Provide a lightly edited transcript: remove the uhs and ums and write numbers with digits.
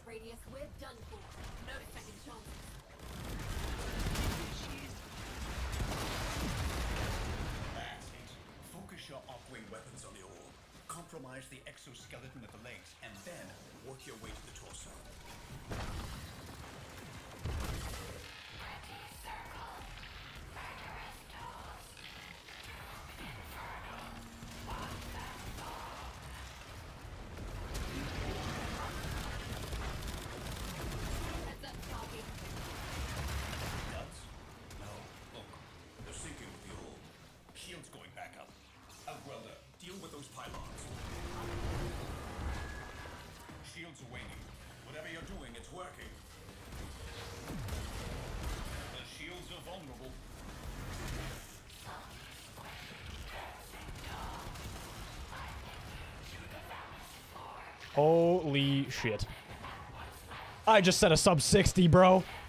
radius, we're done for. No second chances. That's it. Focus your up-wing weapons on the orb. Compromise the exoskeleton with the legs, and then work your way to the torso. Heads up, Sparky. Nuts? No. Look, they're sinking with the orb. Shield's going back up. Outwelder, deal with those pylons. Shields are waning. Whatever you're doing, it's working. The shields are vulnerable. Holy shit. I just set a sub 60, bro.